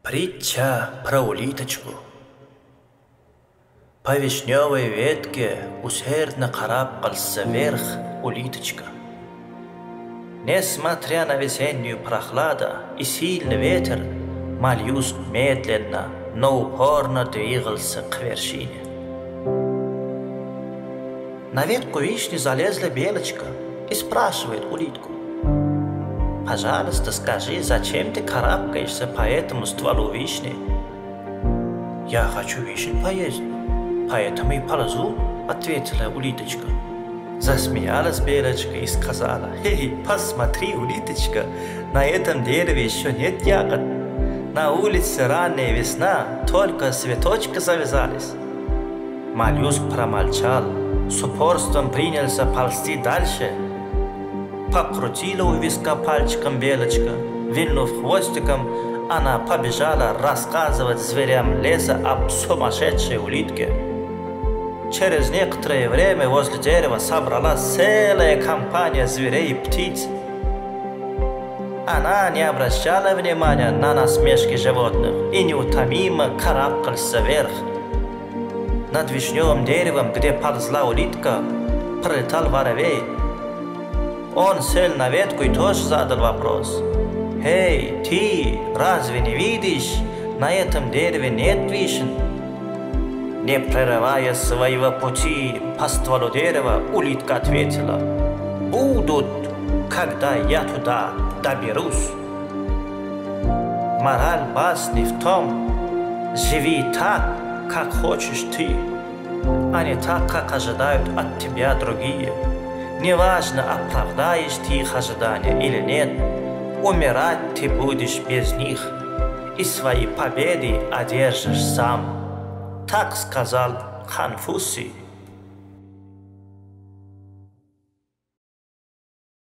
Притча про улиточку. По вишневой ветке усердно карабкался вверх улиточка. Несмотря на весеннюю прохладу и сильный ветер, моллюск медленно, но упорно двигался к вершине. На ветку вишни залезла белочка и спрашивает улитку: «Пожалуйста, скажи, зачем ты карабкаешься по этому стволу вишни?» «Я хочу вишень поесть, поэтому и ползу», — ответила улиточка. Засмеялась белочка и сказала: «Эй, посмотри, улиточка, на этом дереве еще нет ягод. На улице ранняя весна, только цветочки завязались». Моллюск промолчал, с упорством принялся ползти дальше. Покрутила у виска пальчиком белочка, вильнув хвостиком, она побежала рассказывать зверям леса об сумасшедшей улитке. Через некоторое время возле дерева собралась целая компания зверей и птиц. Она не обращала внимания на насмешки животных и неутомимо карабкался вверх. Над вишневым деревом, где ползла улитка, пролетал воробей. Он сел на ветку и тоже задал вопрос: «Эй, ты, разве не видишь, на этом дереве нет вишен?» Не прерывая своего пути по стволу дерева, улитка ответила: «Будут, когда я туда доберусь». Мораль басни в том: живи так, как хочешь ты, а не так, как ожидают от тебя другие. Неважно, оправдаешь ты их ожидания или нет, умирать ты будешь без них, и свои победы одержишь сам. Так сказал Конфуций.